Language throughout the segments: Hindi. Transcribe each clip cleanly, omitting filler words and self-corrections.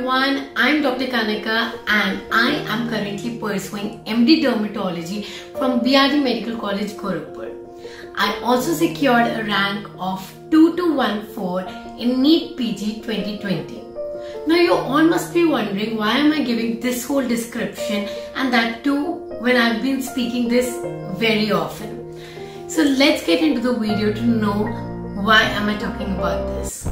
everyone, I'm Dr. Kanika and I am currently pursuing MD Dermatology from BRD Medical College, Gorakhpur. I also secured a rank of 2214 in NEET PG 2020. Now you all must be wondering why am I giving this whole description, and that too when I've been speaking this very often. So let's get into the video to know why am I talking about this.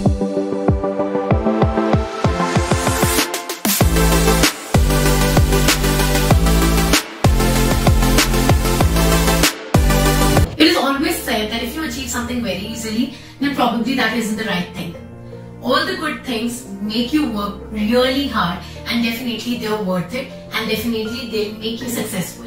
It is always said that if you achieve something very easily, then probably that isn't the right thing. All the good things make you work really hard, and definitely they're worth it, and definitely they'll make you successful.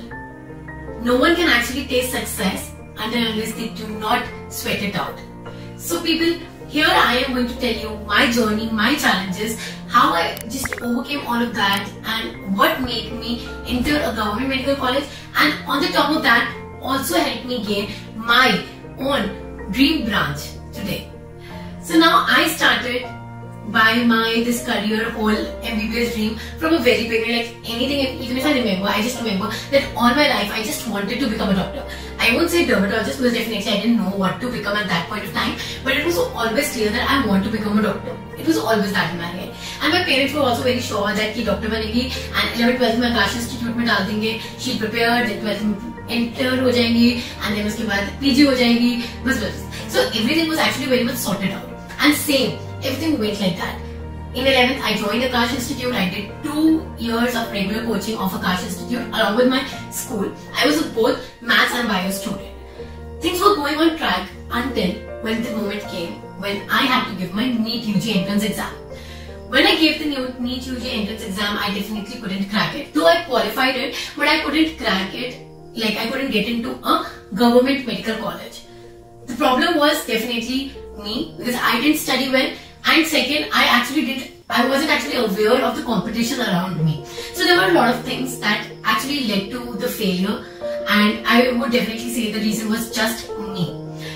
No one can actually taste success until unless they do not sweat it out. So people, here I am going to tell you my journey, my challenges, how I just overcame all of that and what made me enter a government medical college, and on the top of that also helped me gain my own dream branch today. So now I started by this career whole MBBS dream from a very beginning, like anything, even if I remember, I just remember that all my life I just wanted to become a doctor. I won't say dermatologist because definitely I didn't know what to become at that point of time, but it was always clear that I want to become a doctor. It was always that in my head. And my parents were also very sure that she doctor banegi and 11th 12th में Akash Institute में डाल देंगे. She prepared, then 12th में enter हो जाएंगी and then उसके बाद PG हो जाएगी. बस. So everything was actually very much sorted out. And same, everything went like that. In 11th, I joined Akash Institute. I did 2 years of regular coaching of Akash Institute along with my school. I was both maths and bio student. Things were going on track until when the moment came when I had to give my NEET UG entrance exam. When I gave the NEET UG entrance exam, I definitely couldn't crack it. Though I qualified it, but I couldn't crack it. Like I couldn't get into a government medical college. The problem was definitely me because I didn't study well, and second, I wasn't actually aware of the competition around me. So there were a lot of things that actually led to the failure, and I would definitely say the reason was just me.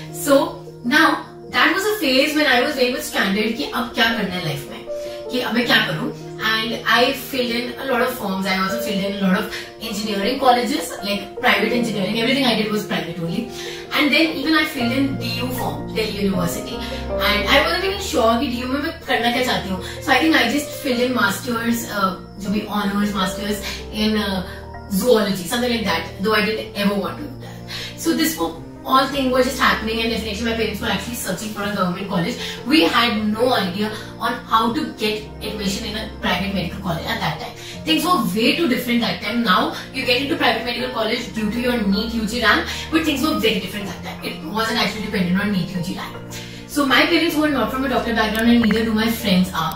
So now that was a phase when I was very much stranded कि अब क्या करना है life में, कि अब मैं क्या करूँ. And I filled in a lot of forms. I also filled in a lot of engineering colleges, like private engineering. Everything I did was private only. And then even I filled in DU form, Delhi University. And I wasn't even sure कि DU में मैं करना क्या चाहती हूँ. So I think I just filled in masters, जो भी honors masters in zoology, something like that. Though I didn't ever want to do that. So this all things were just happening, and definitely my parents were actually searching for a government college. We had no idea on how to get admission in a private medical college at that time. Things were way too different that time. Now you get into private medical college due to your NEET UG rank, but things were very different that time. It wasn't actually dependent on NEET UG rank. So my parents were not from a doctor background, and neither do my friends are.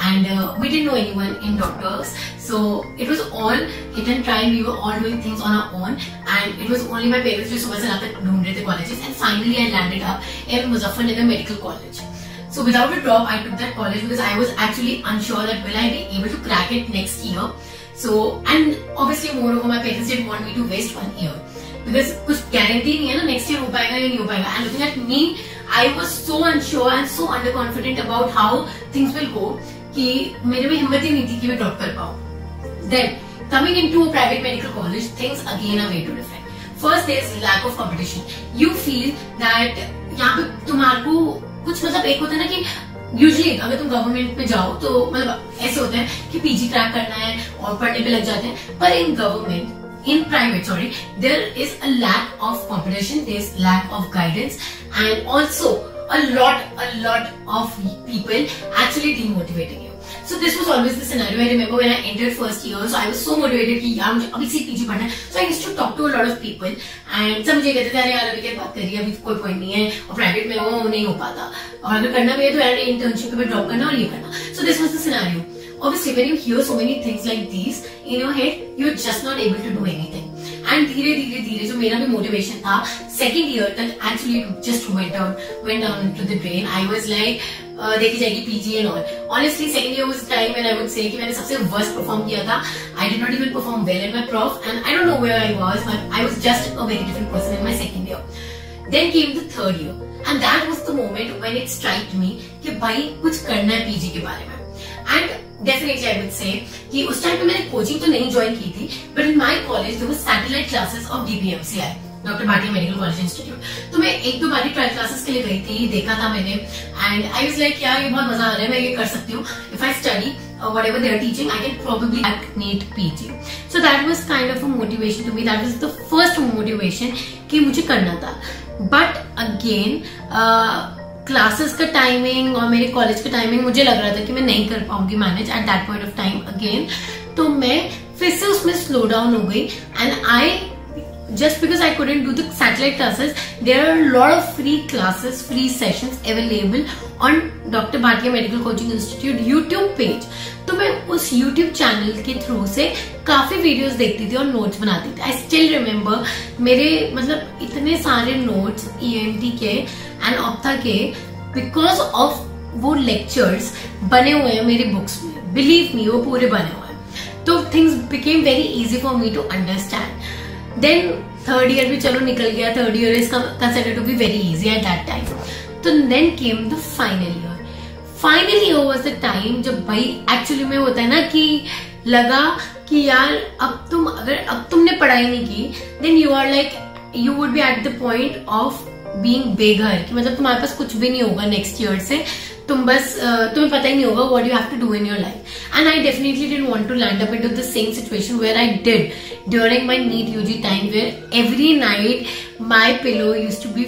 And we didn't know anyone in doctors, so it was all hit and try, and we were all doing things on our own, and it was only my parents who was allowed to do the colleges, and finally I landed up in Muzaffarnagar Medical College. So without a drop I took that college because I was actually unsure that will I be able to crack it next year. So, and obviously moreover my parents didn't want me to waste 1 year because कुछ guarantee नहीं है ना next year हो पाएगा या नहीं हो पाएगा. And looking at me, I was so unsure and so underconfident about how things will go कि मेरे में हिम्मत ही नहीं थी कि मैं ड्रॉप कर पाऊँ. Then coming into a private medical college, things again are way too different. First, there is lack of competition. You feel that यहाँ पे तुम्हारे को कुछ मतलब एक होता है ना कि यूजुअली अगर तुम गवर्नमेंट में जाओ तो मतलब ऐसे होता है कि पीजी क्रैक करना है और पढ़ने पे लग जाते हैं. पर in government, in private, sorry, there is a lack of competition, there is lack of guidance, and also a lot of people actually demotivating you. So this was always the scenario. I remember when I entered first year, so I was so motivated कि यार मुझे अभी से पीजी पढ़ना है. So I used to talk to a lot of people, and सब मुझे कहते थे अरे यार अभी क्या बात कर रही है, अभी कोई पॉइंट नहीं है और प्राइवेट में वो नहीं हो पाता, और अगर करना भी है तो यार इंटर्नशिप पे ड्रॉप करना और ये करना. So this was the scenario. Obviously, when you hear so many things like these in your head, you're just not able to do anything. And धीरे जो मेरा भी motivation था, second year तक actually it just went down into the drain. I was like, देखी जाएगी PG and all. Honestly, second year was the time when I would say कि मैंने सबसे worst perform किया था. I did not even perform well in my prof, and I don't know where I was, but I was just a very different person in my second year. Then came the third year, and that was the moment when it struck me कि भाई कुछ करना है PG के बारे में. And definitely I would say कि उस टाइम पे मैंने कोचिंग तो नहीं ज्वाइन की थी, but in my college there was satellite classes of DBMCI, doctor Bhatia medical college institute. तो मैं 1-2 बारी ट्रायल क्लासेस के लिए गई थी, देखा था मैंने, एंड आई वाज लाइक यार ये बहुत मजा आ रहा है, मैं ये कर सकती हूँ। If I study whatever they are teaching, I can probably at NEET PG. So that was kind of a motivation to me. That was the first motivation कि मुझे करना था। But again क्लासेस का टाइमिंग और मेरे कॉलेज का टाइमिंग मुझे लग रहा था कि मैं नहीं कर पाऊंगी manage at that point of time again. तो मैं फिर से उसमें स्लो डाउन हो गई, and I just because I couldn't do the satellite classes, there are a lot of free classes, free sessions available on Dr. Bhatia Medical Coaching Institute YouTube page. तो मैं उस YouTube चैनल के थ्रू से काफी वीडियोस देखती थी और नोट्स बनाती थी। आई स्टिल रिमेम्बर मेरे मतलब इतने सारे नोट्स ENT के एंड ऑप्था के, बिकॉज ऑफ वो लेक्चर्स बने हुए हैं मेरी बुक्स में, बिलीव मी वो पूरे बने हुए हैं। तो things became very easy for me to understand. Then third year भी चलो निकल गया, third year is considered to be very easy at that time. तो then came the final year. Final year was the time जब भाई एक्चुअली में होता है ना कि लगा कि यार अब तुमने पढ़ाई नहीं की, then you are like you would be at the point of being बेघर, कि मतलब तुम्हारे पास कुछ भी नहीं होगा नेक्स्ट ईयर से, तुम बस तुम्हें पता ही नहीं होगा what you have to do in your life. And I definitely didn't want to land up into the same situation where I did during my NEET UG time, where every night my pillow used to be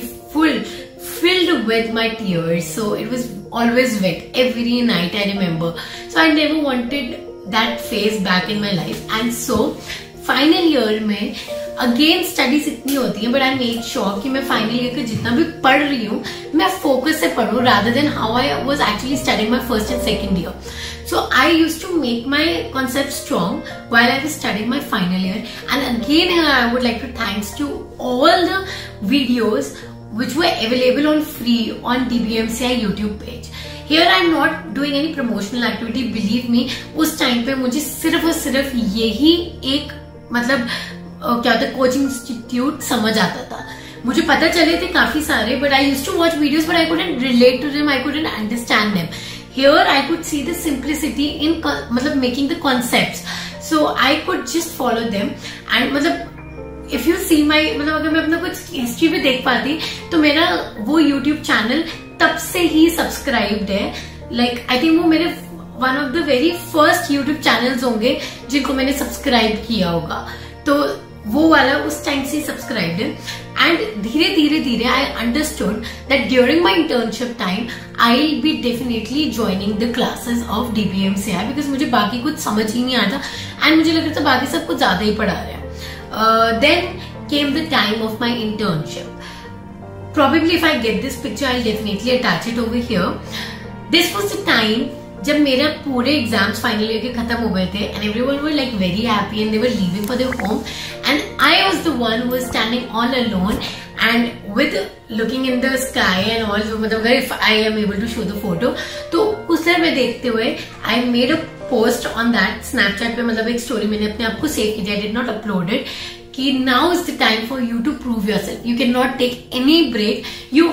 filled with my tears, so it was always wet every night, I remember. So I never wanted that phase back in my life, and so final year में अगेन स्टडीज इतनी होती है, बट आई मेड श्योर कि मैं फाइनल ईयर का जितना भी पढ़ रही हूँ मैं फोकस से पढ़ूँ, rather than how I was actually studying my first and second year. So I used to make my concept strong while I was studying my final year. And again I would like to thanks to all the videos which were available on free on DBMCI YouTube page. Here I am not doing any promotional activity, believe me. उस टाइम पे मुझे सिर्फ और सिर्फ यही एक मतलब क्या होता है कोचिंग इंस्टीट्यूट समझ आता था. मुझे पता चले थे काफी सारे, but I used to watch videos but I couldn't relate to them, I couldn't understand them. Here I could see the simplicity in मतलब making the concepts, so I could just follow them. And मतलब if you see my मतलब अगर मैं अपना कुछ हिस्ट्री भी देख पाती तो मेरा वो YouTube चैनल तब से ही सब्सक्राइब्ड है. Like I think वो मेरे one of the very first YouTube channels होंगे जिनको मैंने सब्सक्राइब किया होगा, तो वो वाला उस टाइम से सब्सक्राइब्ड है. एंड धीरे धीरे धीरे I understood that during my internship time I will be definitely joining the classes of DBMCI, because मुझे बाकी कुछ समझ ही नहीं आता एंड मुझे लग रहा था बाकी सब कुछ ज्यादा ही पढ़ा रहे हैं. Then came the time of my internship. Probably if I get this picture, I'll definitely attach it over here. This was the time जब मेरा पूरे एग्जाम्स फाइनल ईयर के खत्म हो गए थे and everyone were like very happy and they were leaving for their home and I was the one who was standing all alone and with looking in the sky and all. मतलब अगर if I am able to show the photo तो उस तरह में देखते हुए I made a post on that Snapchat पे. मतलब एक स्टोरी मैंने अपने आप को सेव की, I did not upload it, कि now is the time for you to prove yourself. You cannot take any break. You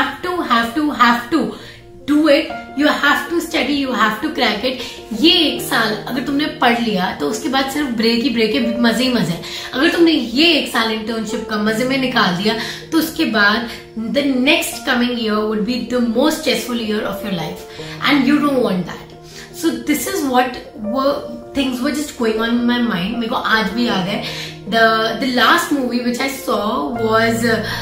have to do it. You have to study. You have to crack it. ये एक साल अगर तुमने पढ़ लिया तो उसके बाद सिर्फ ब्रेक ही ब्रेक है, मजे ही मजे. अगर तुमने ये एक साल इंटर्नशिप का मजे में निकाल दिया तो उसके बाद the next coming year would be the most stressful year of your life and you don't want that. So this is what things were just going on in my mind. मेरे को आज भी याद है. The last movie which I saw was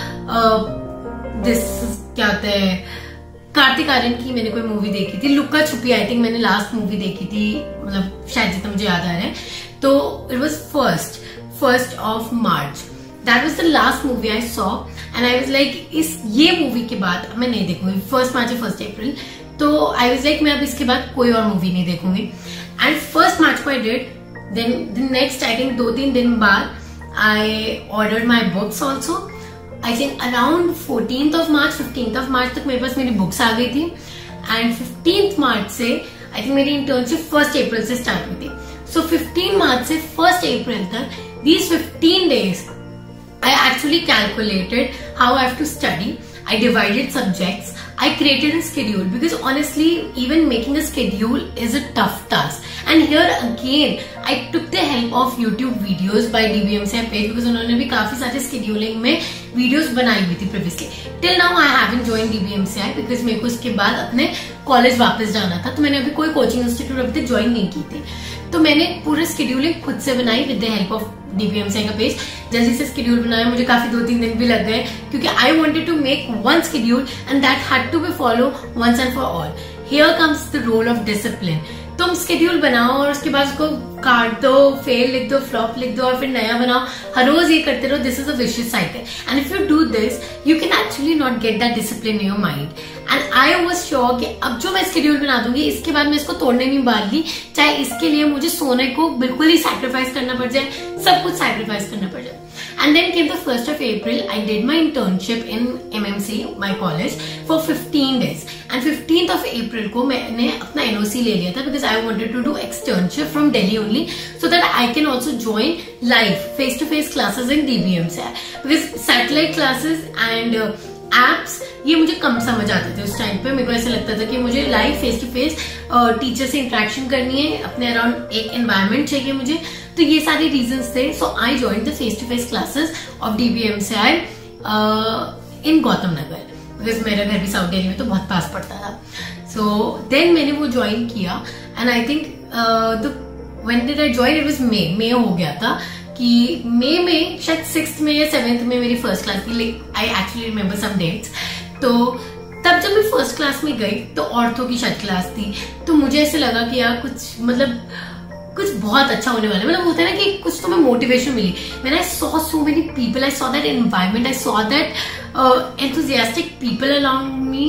this क्या होता है कार्तिक आर्यन की मैंने कोई मूवी देखी थी, लुक्का छुपी. आई थिंक मैंने लास्ट मूवी देखी थी, मतलब शायद जितना मुझे याद आ रहा है. तो it was first of March. That was the last movie I saw and I was like ये मूवी के बाद मैं नहीं देखूंगी. 1 मार्च या 1 अप्रैल. तो आई वॉज लाइक मैं अब इसके बाद कोई और मूवी नहीं देखूंगी. एंड 1 मार्च को I did. Then the next I think 2-3 दिन बाद I ordered my books also. I think around 14th of March, 15th of March तक मेरे पास मेरी बुक्स आ गई थी and 15th March से I think मेरी इंटर्नशिप 1st April से स्टार्ट हुई थी. So 15 March से 1st April तक these 15 days I actually calculated how I have to study. I divided subjects. I created a schedule because honestly even making a schedule is a tough task. And here again I took the help of YouTube videos by DBMCI page, because उन्होंने भी काफी सारे शेड्यूलिंग में वीडियोस बनाई हुई थी previously. Till now I haven't join DBMCI because मेरे को उसके बाद अपने कॉलेज वापस जाना था, तो मैंने अभी कोई कोचिंग इंस्टीट्यूट अभी तक ज्वाइन नहीं की थी. तो मैंने पूरी शेड्यूलिंग खुद से बनाई with the help of DBMCI का पेज. जल्दी से शेड्यूल बनाया, मुझे काफी 2-3 दिन भी लग गए क्योंकि I wanted to make one schedule and that had to be follow once and for all. Here comes the role of discipline. तुम शेड्यूल बनाओ और उसके बाद उसको काट दो, फेल लिख दो, फ्लॉप लिख दो और फिर नया बनाओ, हर रोज ये करते रहो. This is a vicious cycle and if you do this you can actually not get that discipline in your mind. And I was sure कि अब जो मैं शेड्यूल बना दूंगी इसके बाद मैं इसको तोड़ने नहीं वाली, चाहे इसके लिए मुझे सोने को बिल्कुल ही सैक्रिफाइस करना पड़ जाए, सब कुछ सैक्रिफाइस करना पड़ जाए. And then came the 1st of April. I did my internship in MMC, my college, for 15 days. And 15th of April को मैंने अपना NOC ले लिया था because I wanted to do externship from Delhi only, so that I can also join live face-to-face classes in DBMCI. Because satellite classes and apps ये मुझे कम समझ आते थे उस टाइम पे. मेरे को ऐसा लगता था कि मुझे live face to face teacher से इंटरेक्शन करनी है, अपने अराउंड एक एनवायरमेंट चाहिए मुझे. तो ये सारे रीजंस थे. So I joined the face to face classes of DBMCI इन गौतम नगर बिकॉज मेरा घर भी साउथ दिल्ली में तो बहुत पास पड़ता था. सो देन मैंने वो ज्वाइन किया and I think when did I join, it was May हो गया था कि मई में शायद 6th में या 7th में मेरी फर्स्ट क्लास थी. Like I actually remember some dates. तो तब जब मैं फर्स्ट क्लास में गई तो ऑर्थो की शायद क्लास थी, तो मुझे ऐसे लगा कि यार कुछ बहुत अच्छा होने वाला है. मतलब होता है ना कि कुछ तुम्हें मोटिवेशन मिली. When I saw so many people, I saw that environment, I saw that enthusiastic people around me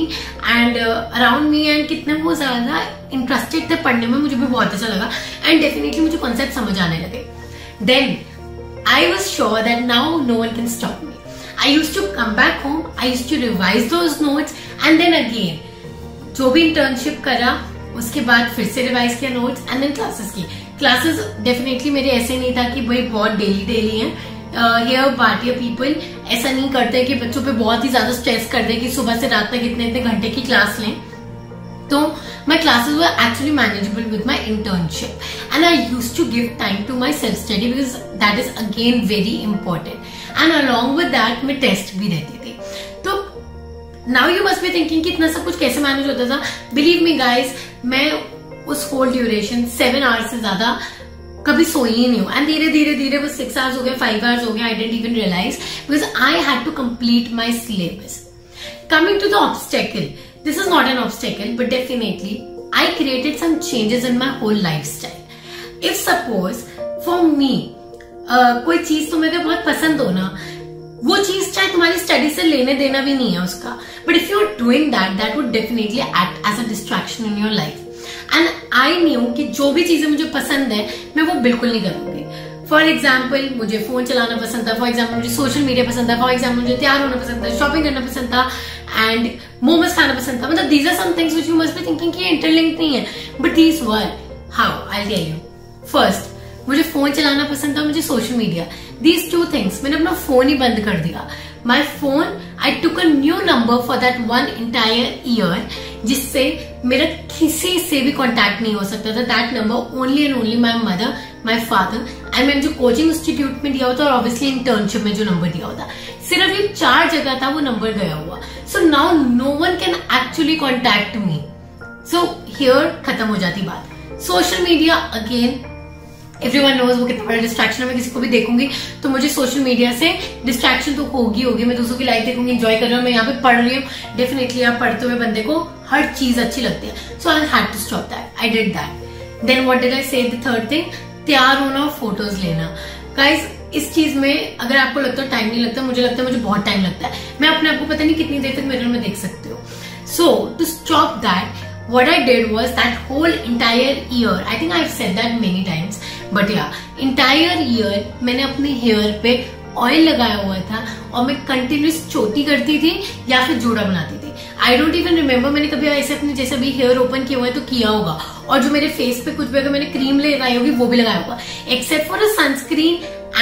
and कितने वो ज्यादा इंटरेस्टेड थे पढ़ने में, मुझे भी बहुत अच्छा लगा एंड डेफिनेटली मुझे कॉन्सेप्ट समझ आने लगे. Then I was sure that now no one can stop me. I used to come back home, I used to revise those notes and then again जो भी internship करा उसके बाद फिर से रिवाइज किया नोट्स एंड देन क्लासेस की. क्लासेस डेफिनेटली मेरे ऐसे नहीं था कि भाई बहुत डेली हैं. हियर भारतीय पीपल ऐसा नहीं करते कि बच्चों पे बहुत ही ज्यादा स्ट्रेस कर दे कि सुबह से रात तक इतने घंटे की क्लास लें. तो my classes were actually manageable with my internship and I used to give time to my self study because that is again very important and along with that मैं टेस्ट भी रहती थी. तो now you must be thinking कि इतना सब कुछ कैसे मैनेज होता था. Believe me guys, मैं उस होल ड्यूरेशन 7 आवर्स से ज्यादा कभी सोई ही नहीं हूँ एंड धीरे धीरे वो 6 आवर्स हो गए, 5 आवर्स हो गए. I didn't even realise because I had to complete my syllabus. Coming to the obstacle, this is not an obstacle, but definitely I created some changes in my whole lifestyle. If suppose for me कोई चीज तुम्हें बहुत पसंद हो ना, वो चीज चाहे तुम्हारी स्टडी से लेने देना भी नहीं है उसका, but if you're doing that, that would definitely act as a distraction in your life. And I knew कि जो भी चीजें मुझे पसंद है मैं वो बिल्कुल नहीं करूंगी. फॉर एग्जाम्पल मुझे फोन चलाना पसंद था, फॉर एग्जाम्पल मुझे सोशल मीडिया पसंद था, फॉर एग्जाम्पल मुझे तैयार होना पसंद था, शॉपिंग करना पसंद था एंड मोमोज खाना पसंद था. मतलब these are some things which you must be thinking कि इंटरलिंक्ड नहीं है, but these were how I tell you. First मुझे फोन चलाना पसंद था, मुझे सोशल मीडिया, दीज 2 थिंग्स मैंने अपना फोन ही बंद कर दिया. My phone I took a new number for that 1 entire year जिससे मेरा किसी से भी कॉन्टैक्ट नहीं हो सकता था. That number only and only my mother, my father and मैंने जो कोचिंग इंस्टीट्यूट में दिया होता और ऑब्वियसली इंटर्नशिप में जो नंबर दिया होता, सिर्फ ये 4 जगह था वो नंबर गया हुआ. So now no one can actually contact me. So here खत्म हो जाती बात. Social media again everyone knows वो कितना बड़ा डिस्ट्रैक्शन है. मैं किसी को भी देखूंगी तो मुझे सोशल मीडिया से डिस्ट्रैक्शन तो होगी. मैं दूसरों की लाइफ देखूंगी, एंजॉय कर रही हूँ, मैं यहाँ पे पढ़ रही हूँ. डेफिनेटली आप पढ़ते हुए बंदे को हर चीज अच्छी लगती है. So I had to stop that. I did that. Then what did I say, the third thing, तैयार होना और फोटोज लेना. गाइज इस चीज में अगर आपको लगता है टाइम नहीं लगता, मुझे लगता है मुझे बहुत टाइम लगता है. मैं अपने आपको पता नहीं कितनी देर तक मिरर में देख सकते हो. So to stop that what I did was that whole entire year, I think I've said that many times, but yeah, entire year मैंने अपने हेयर पे ऑयल लगाया हुआ था और मैं कंटिन्यूस चोटी करती थी या फिर जोड़ा बनाती थी. आई डोंट इवन रिमेम्बर मैंने कभी ऐसे अपने जैसे भी हेयर ओपन किया हुआ है तो किया होगा. और जो मेरे फेस पे कुछ भी अगर मैंने क्रीम लगाई होगी वो भी लगाया होगा, except for a sunscreen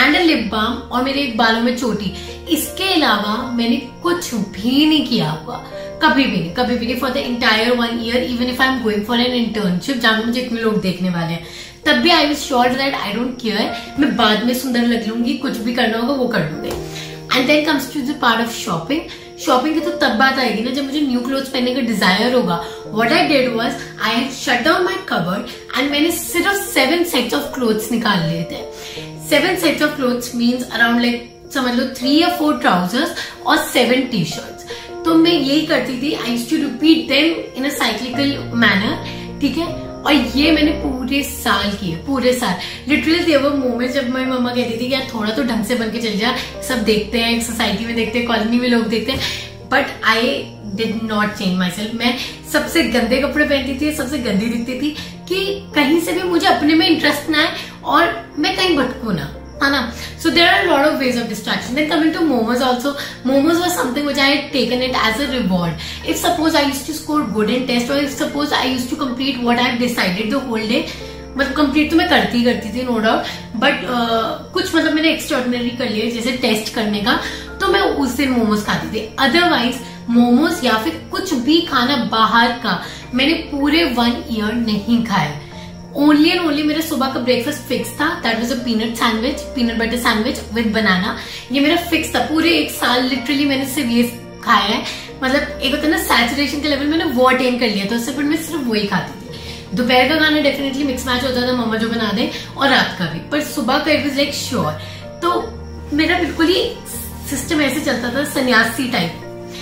and a lip balm और मेरे बालों में चोटी। इसके अलावा मैंने कुछ भी नहीं किया हुआ, कभी भी नहीं for the entire 1 year. Even if I am going for an internship जहां पे मुझे इतने लोग देखने वाले हैं, तब भी I was sure that I don't care, मैं बाद में सुंदर लग लूंगी, कुछ भी करना होगा वो कर लूंगी। And then comes to the part of shopping. Shopping की तो तब बात आएगी ना जब मुझे न्यू क्लोथ्स पहनने का डिजायर होगा। What I did was I had shut down my cupboard and मैंने सिर्फ 7 सेट्स ऑफ क्लोथ्स निकाल लिए थे। 7 sets of clothes means around like समझ लो 3 या 4 ट्राउजर्स और 7 टी शर्ट्स। तो मैं यही करती थी, I used to repeat them in a cyclical manner, ठीक है। और ये मैंने पूरे साल किए, पूरे साल। लिटरली देयर वर मोमेंट्स जब मेरी मम्मा कहती थी कि यार थोड़ा तो ढंग से बन के चल जा, सब देखते हैं, सोसाइटी में देखते हैं, कॉलोनी में लोग देखते हैं, but I did not change myself. मैं सबसे गंदे कपड़े पहनती थी, सबसे गंदी दिखती थी कि कहीं से भी मुझे अपने में इंटरेस्ट ना आए और मैं कहीं भटकू ना, है ना। So there are a lot of ways of distraction. Then coming to momos also, momos was something which I had taken it as a reward. If suppose I used to score good in test or if suppose I used to complete what I have decided the whole day, मतलब कंप्लीट तो मैं करती थी नो डाउट, बट कुछ मतलब मैंने एक्स्ट्राऑर्डिनरी कर लिया जैसे टेस्ट करने का, तो मैं उस दिन मोमोज खाती थी। अदरवाइज मोमोज या फिर कुछ भी खाना बाहर का मैंने पूरे 1 ईयर नहीं खाया। ओनली एंड ओनली मेरा सुबह का ब्रेकफास्ट फिक्स था, that was a peanut butter sandwich with banana. ये मेरा फिक्स था पूरे 1 साल, लिटरली मैंने सिर्फ ये खाया है। मतलब एक होता है ना सैचुरेशन के लेवल, मैंने वो अटेन कर लिया था उससे, पर मैं सिर्फ वही खाती थी। दोपहर का खाना डेफिनेटली मिक्स मैच होता था, मम्मा जो बना दे, और रात का भी, पर सुबह का इट वाज लाइक श्योर। तो मेरा बिल्कुल ही सिस्टम ऐसे चलता था, सन्यासी टाइप।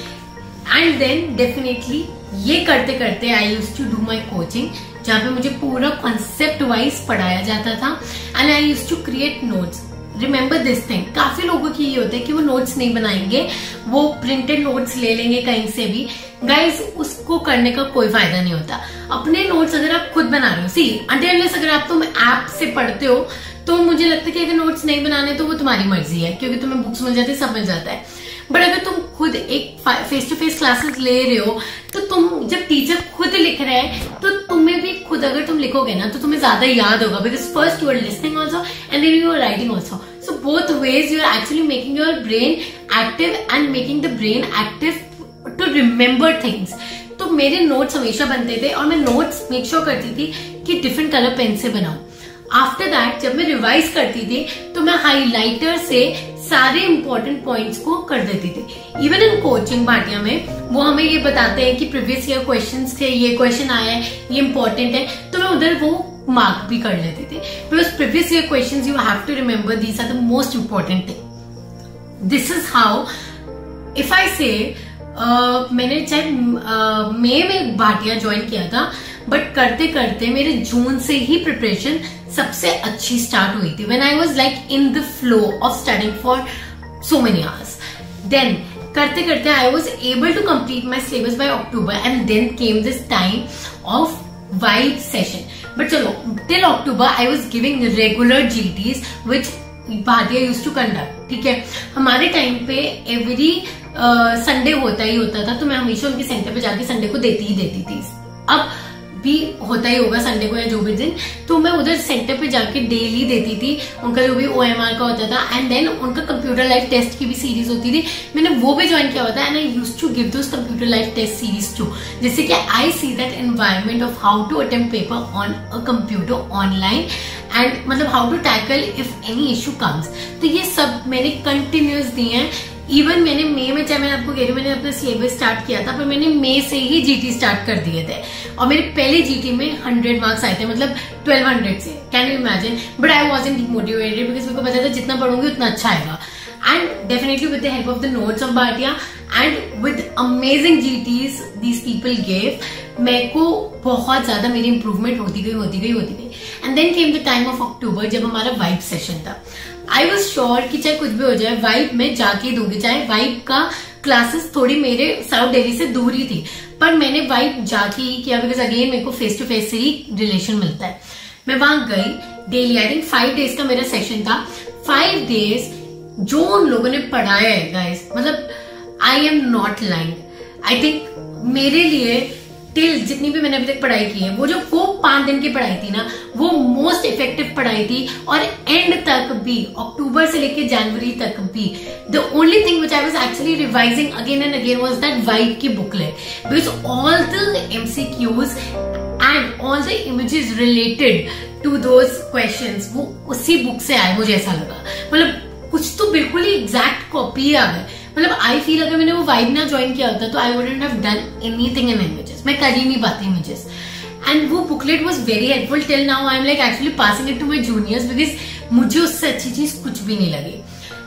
एंड देन डेफिनेटली ये करते करते I used to do my coaching, जहां पे मुझे पूरा कॉन्सेप्ट वाइज पढ़ाया जाता था। And I used to create notes. Remember this thing, काफी लोगों की ये होता है कि वो नोट्स नहीं बनाएंगे, वो प्रिंटेड नोट्स ले लेंगे कहीं से भी। गाइज उसको करने का कोई फायदा नहीं होता। अपने नोट्स अगर आप खुद बना रहे हो, सी अनटिल अगर आप तुम ऐप से पढ़ते हो, तो मुझे लगता है कि अगर नोट्स नहीं बनाने तो वो तुम्हारी मर्जी है, क्योंकि तुम्हें बुक्स मिल जाती है, सब मिल जाता है। बट अगर तुम खुद एक फेस टू फेस क्लासेस ले रहे हो, तो तुम जब टीचर खुद लिख रहे हैं तो तुम्हें भी खुद अगर तुम लिखोगे ना तो तुम्हें ज्यादा याद होगा, because first you are listening also and then you are writing also. So both ways you are actually making your brain active and making the brain active to remember things. तो मेरे नोट्स हमेशा बनते थे और मैं नोट्स मेक श्योर करती थी कि डिफरेंट कलर पेन से बनाऊं। आफ्टर दैट जब मैं रिवाइज करती थी तो मैं हाइलाइटर से सारे इंपॉर्टेंट पॉइंट्स को कर देती थी। इवन इन कोचिंग भाटिया में वो हमें ये बताते हैं कि प्रीवियस ईयर क्वेश्चंस थे, ये क्वेश्चन आया है, ये इंपॉर्टेंट है, तो मैं उधर वो मार्क भी कर लेती थी। Because previous year questions you have to remember, these are the most important thing. This is how if I say मैंने चाहे मई में भाटिया ज्वाइन किया था, बट करते करते मेरे जून से ही प्रिपरेशन सबसे अच्छी स्टार्ट हुई थी, when I was like in the flow of studying for so many hours. Then करते करते I was able to complete my syllabus by October and then came this time of vibe session. But चलो till October I was giving regular GTs which Bhatia used to conduct, ठीक है। हमारे टाइम पे एवरी संडे होता ही होता था, तो मैं हमेशा उनके सेंटर पे जाके संडे को देती ही देती थी। अब भी होता ही होगा संडे को या जो भी दिन, तो मैं उधर सेंटर पे जाके डेली देती थी उनका जो भी OMR का होता था। एंड देन उनका कंप्यूटर लाइव टेस्ट की भी सीरीज होती थी, मैंने वो भी ज्वाइन किया होता है। And I used to give those computer live test series too, जिससे कि I see that environment of how to attempt paper on a computer online and मतलब how to tackle if any issue comes. तो ये सब मैंने कंटिन्यूस दिए हैं। इवन मैंने मई में, चाहे मैं आपको कह रही हूँ मैंने अपना सिलेबस स्टार्ट किया था, पर मैंने मई से ही जीटी स्टार्ट कर दिए थे और मेरे पहले जीटी में 100 मार्क्स आए थे, मतलब 1200 से। Can you imagine? But I wasn't demotivated because मेरे को पता था जितना पढ़ूंगी उतना अच्छा आएगा। And definitely with the help of the notes of Bhatia and with amazing GTs these people gave, मेरे को बहुत ज्यादा मेरी इंप्रूवमेंट होती गई। And then came the time of October जब हमारा वाइब सेशन था। आई वॉज श्योर कि चाहे कुछ भी हो जाए वाइब में जाके दूंगी, चाहे वाइब का क्लासेस थोड़ी मेरे साउथ दिल्ली से दूर ही थी, पर मैंने वाइब जाके ही किया बिकॉज अगेन मेरे को फेस टू फेस से ही रिलेशन मिलता है। मैं वहां गई डेली, आई थिंक 5 डेज का मेरा सेशन था। 5 डेज जो उन लोगों ने पढ़ाया है गाइस, मतलब I am not lying, I think मेरे लिए टिल जितनी भी मैंने अभी तक पढ़ाई की है, वो 5 दिन की पढ़ाई थी ना, वो मोस्ट इफेक्टिव पढ़ाई थी। और एंड तक भी, अक्टूबर से लेके जनवरी तक भी, the only thing which I was actually revising again and again was that vibe की booklet, because all the MCQs and all the images related to those questions वो उसी बुक से आए, मुझे ऐसा लगा। मतलब कुछ तो बिल्कुल ही एग्जैक्ट कॉपी आ गए। मतलब आई फील अगर मैंने वो वाइब ना ज्वाइन किया होता तो I wouldn't have done anything in images, मैं कर ही नहीं पाती इमेजेस। एंड वो booklet was very helpful. Till now I am like actually passing it to my juniors, because मुझे उससे अच्छी चीज कुछ भी नहीं लगी।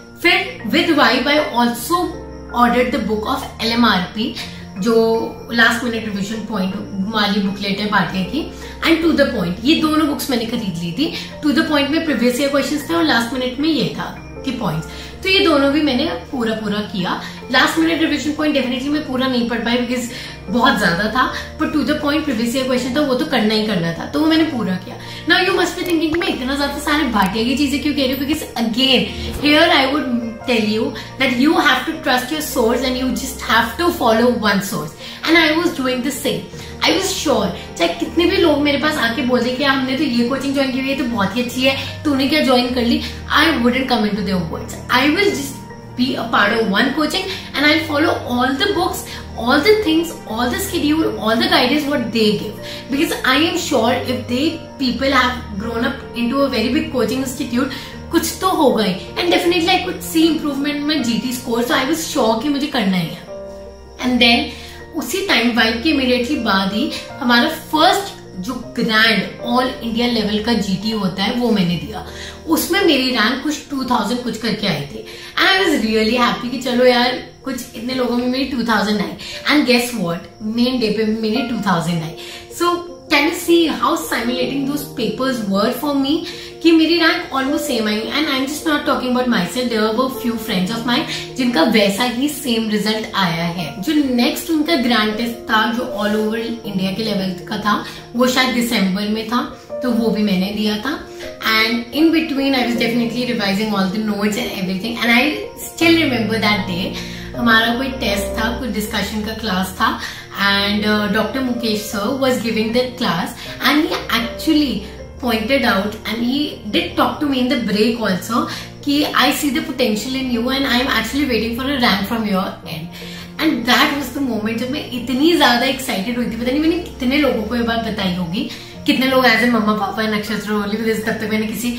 फिर with vibe I also ordered the book of LMRP, जो लास्ट मिनट रिविजन पॉइंट वाली बुकलेट है भाटिया की, एंड टू द पॉइंट। ये दोनों बुक्स मैंने खरीद ली थी। टू द पॉइंट में प्रीवियस ईयर क्वेश्चंस थे और लास्ट मिनट में ये था कि पॉइंट्स, तो ये दोनों भी मैंने पूरा किया। Last minute revision point definitely मैं पूरा नहीं पढ़ पाई बिकॉज बहुत ज्यादा था, पर to the point previous year question था, वो तो करना ही करना था, तो वो मैंने पूरा किया। Now you must be thinking कि मैं इतना ज्यादा सारे भाटिया की चीजें क्यों कह रही हूँ, because again here I would tell you that you have to trust your source and you just have to follow one source, and I was doing the same. I was sure चाहे कितने भी लोग मेरे पास आके बोल दे कि हमने तो ये कोचिंग ज्वाइन की हुई है तो बहुत ही अच्छी है, तूने क्या ज्वाइन कर ली, I wouldn't come into their words. I will just be a part of one coaching and I'll follow all the books, all the things, all the schedule, all the guidance what they give, because I am sure if they people have grown up into a very big coaching institute, कुछ तो हो गए, and definitely I could see improvement में GT score, so I was sure कि मुझे करना ही है। एंड देन उसी टाइम वाइब के इमीडिएटली बाद ही हमारा फर्स्ट जो ग्रैंड ऑल इंडिया लेवल का GT होता है वो मैंने दिया। उसमें मेरी रैंक कुछ 2000 कुछ करके आई थी, and I was really happy कि चलो यार कुछ इतने लोगों में मेरी 2000 आई। And guess what, main day पे मेरी 2000 आई। So can you see how simulating those papers were for me, कि मेरी रैंक ऑलमोस्ट सेम आई। And I am just not talking about myself, there were few friends of mine जिनका वैसा ही सेम रिजल्ट आया है। जो नेक्स्ट उनका ग्रैंड टेस्ट था जो ऑल ओवर इंडिया के लेवल का था, वो शायद दिसंबर में था, तो वो भी मैंने दिया था। And in between I was definitely revising all the notes and everything, and I still remember that day हमारा कोई टेस्ट था, कोई डिस्कशन का क्लास था, and doctor Mukesh sir was giving the class, and he actually pointed out and he did talk to me in the break also कि I see the potential in you and I am actually waiting for a rank from your end. And that was the moment जब मैं इतनी ज्यादा excited हुई थी। पता नहीं मैंने कितने लोगों को ये बात बताई होगी, कितने लोग एज ए मम्मा पापा नक्षत्र होली, बिकॉज तब तक मैंने किसी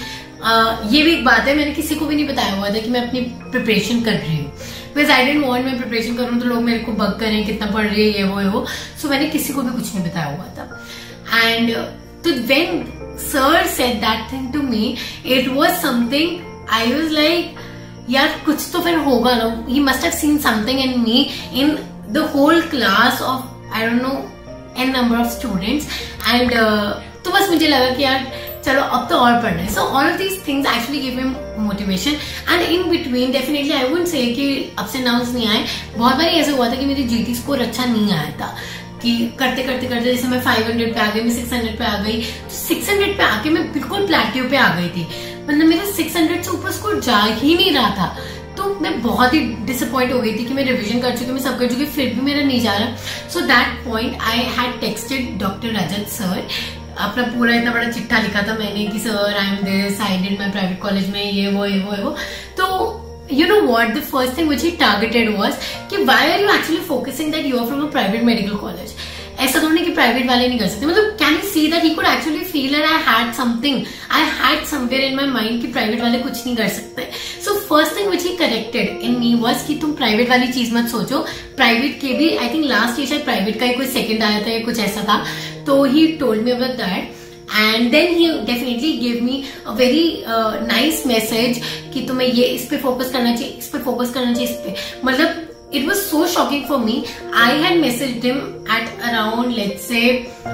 ये भी एक बात है, मैंने किसी को भी नहीं बताया हुआ था कि मैं अपनी प्रिपरेशन कर रही हूँ, बिकॉज आई डेंट वांट मैं प्रिपरेशन करूँ तो लोग मेरे को बग करें कितना पढ़ रही है ये वो। सो मैंने किसी को भी कुछ नहीं बताया हुआ था। एंड तो when sir said that thing to me, it was something I was like यार कुछ तो फिर होगा ना, he must have seen something in me in the whole class of I don't know n number of students, and तो बस मुझे लगा कि यार चलो अब तो और पढ़ना है। So all of these things actually gave me motivation, and in between definitely I wouldn't say कि ups and downs नहीं आए। बहुत बार ऐसा हुआ था कि मेरी GT स्कोर अच्छा नहीं आया था, कि करते करते करते जैसे मैं 500 पे आ गई, मैं 600 पे आ गई, तो 600 पे आके मैं बिल्कुल प्लेट्यू पे आ गई थी, मतलब मेरा 600 से ऊपर स्कोर जा ही नहीं रहा था। तो मैं बहुत ही डिसअपॉइंट हो गई थी कि मैं रिवीजन कर चुकी, मैं सब कर चुकी, फिर भी मेरा नहीं जा रहा। So that point I had texted doctor Rajat sir, अपना पूरा इतना बड़ा चिट्ठा लिखा था मैंने कि sir I am this, I did my private college में ये वो। तो you know what, the first thing which he targeted was कि why are you actually focusing that you are from a private medical college, ऐसा तो नहीं कि प्राइवेट वाले नहीं कर सकते। मतलब can you see that he could actually feel that I had something, I had somewhere in my mind कि प्राइवेट वाले कुछ नहीं कर सकते। So first thing which he corrected in me was कि तुम प्राइवेट वाली चीज मत सोचो, प्राइवेट के भी आई थिंक लास्ट ईयर शायद प्राइवेट का ही कोई सेकंड आया था या कुछ ऐसा था, तो he told me about that. And then he definitely gave me a very nice message कि तुम्हें ये इस पे फोकस करना चाहिए, इस पे फोकस करना चाहिए, इस पे। मतलब it was so shocking for me. I had messaged him at around let's say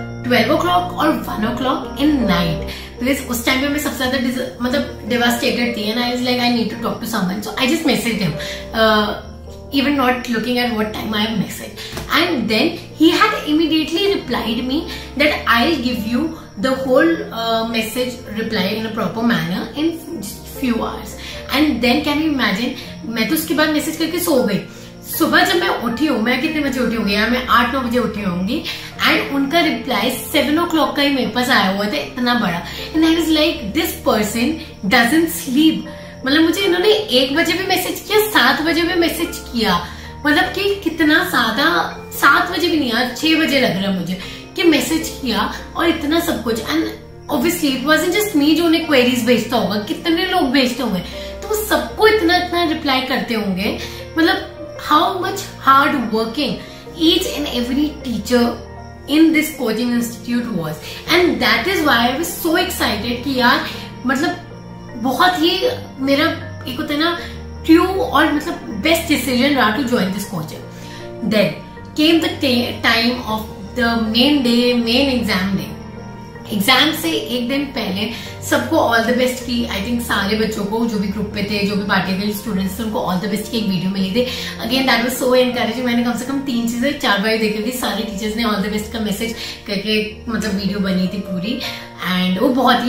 12 o'clock or 1 o'clock in night, because उस टाइम पे मैं सबसे ज्यादा मतलब devastated थी, and I was like I need to talk to someone, so I just messaged him. Even not looking at what time I have messaged, and then he had immediately replied me that I'll give you the whole message reply in a proper manner in just few hours. And then can you imagine, मैं तो उसके बाद मैसेज करके सो गई। सुबह जब मैं उठी हूँ, मैं कितने बजे उठी होंगी यार, मैं 8-9 बजे उठी होंगी, एंड उनका रिप्लाई 7 o'clock का ही मेरे पास आया हुआ था, इतना बड़ा. And I was like this person doesn't sleep. मतलब मुझे इन्होंने 1 बजे भी मैसेज किया, 7 बजे भी मैसेज किया. मतलब कि कितना सादा, 7 बजे भी नहीं यार, 6 बजे लग रहा है मुझे कि मैसेज किया और इतना सब कुछ. And obviously it wasn't just me जो उन्हें क्वेरीज भेजता होगा, कितने लोग भेजते होंगे, तो सबको इतना इतना रिप्लाई करते होंगे. मतलब how much hard working each and every teacher in this coaching institute was, and that is why I was so excited कि यार मतलब बहुत ही मेरा एक होता है ना ट्रू और मतलब बेस्ट डिसीजन रहा to join this coaching. Then came the time of the main day, main exam day. Exam से एक दिन पहले सबको ऑल द बेस्ट की, आई थिंक सारे बच्चों को जो भी ग्रुप पे थे, जो भी पार्टी के स्टूडेंट्स थे, उनको ऑल द बेस्ट की एक वीडियो मिली थी. Again that was so encouraging. मैंने कम से कम 3 चीजें 4 बार देखी थी. सारे टीचर्स ने ऑल द बेस्ट का मैसेज करके मतलब वीडियो बनी थी पूरी. एंड वो बहुत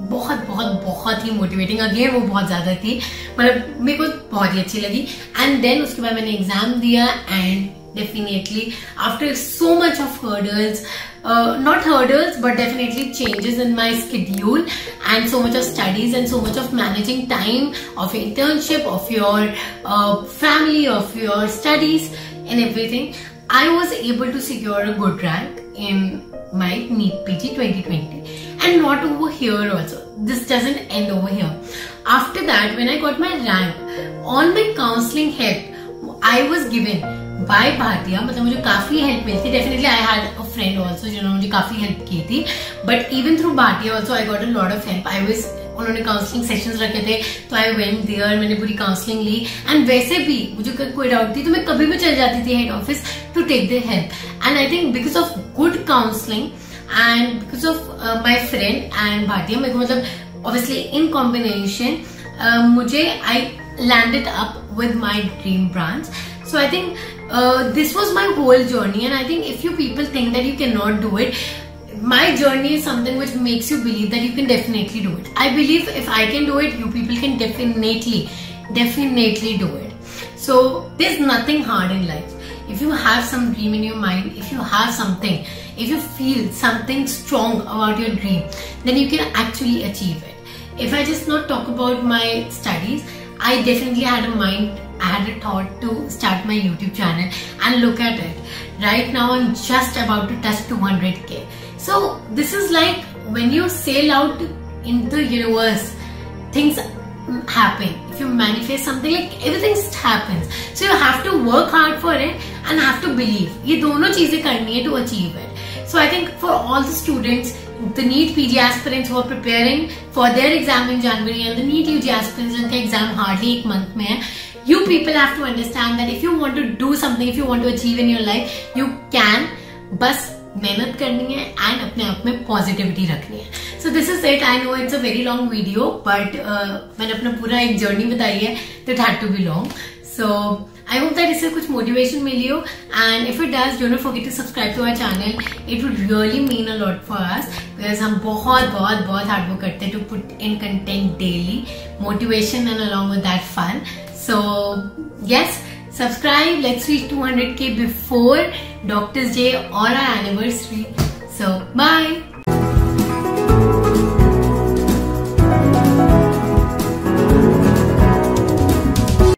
ही मोटिवेटिंग. अगेन वो बहुत ज्यादा थी, मतलब मेरे को बहुत ही अच्छी लगी. एंड देन उसके बाद मैंने एग्जाम दिया. And definitely after so much of hurdles, not hurdles but definitely changes in my schedule and so much of studies and so much of managing time of internship, of your family, of your studies and everything, I was able to secure a good rank in my NEET PG 2020. And not over here also, this doesn't end over here. After that, when I got my rank, all my counseling help I was given by Bhatia. मतलब मुझे काफी हेल्प मिली थी. Definitely I had a friend also जिन्होंने मुझे काफी हेल्प की थी, but even through Bhatia also I got a lot of help. I was, उन्होंने काउंसलिंग सेशंस रखे थे तो आई वेंट देयर, मैंने पूरी काउंसलिंग ली. एंड वैसे भी मुझे कोई डाउट थी तो मैं कभी भी चल जाती थी head office to take the help. And I think because of good counselling and because of my friend and Bhatia, मेरे को मतलब ऑब्वियसली इन कॉम्बिनेशन मुझे I landed up with my dream branch. So I think this was my whole journey, and I think if you people think that you cannot do it, my journey is something which makes you believe that you can definitely do it. I believe if I can do it, you people can definitely do it. So there's nothing hard in life. If you have some dream in your mind, if you have something, if you feel something strong about your dream, then you can actually achieve it. If I just not talk about my studies, I definitely had a mind, I had a thought to start my YouTube channel, and look at it. Right now I'm just about to touch 200k. So this is like when you sail out in the universe, things happen. If you manifest something, like everything happens. So you have to work hard for it and have to believe. ये दोनों चीजें करनी है to achieve it. So I think for all the students, the NEET PG aspirants who are preparing for their exam in January, and the NEET UG aspirants जिनका exam hardly एक month में है, you people have to understand that if you want to do something, if you want to achieve in your life, you can. बस मेहनत करनी है and अपने आप में पॉजिटिविटी रखनी है. So this is it. I know it's a very long video, but मैंने अपना पूरा एक जर्नी बताई है, तो it had to be long. So I hope that इससे कुछ मोटिवेशन मिली हो, and if it does, do not forget to subscribe to our channel. It would really mean a lot for us because हम बहुत हार्ड वर्क करते हैं to put in content daily, motivation and along with that fun. So yes, subscribe. Let's reach 200k before Doctor's Day or our anniversary. So bye.